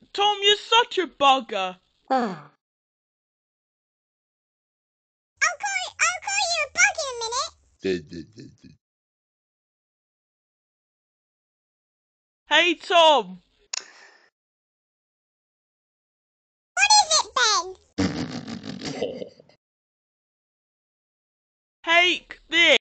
Tom, you're such a bugger. I'll call you a bug in a minute. Hey, Tom. What is it, Ben? Take this.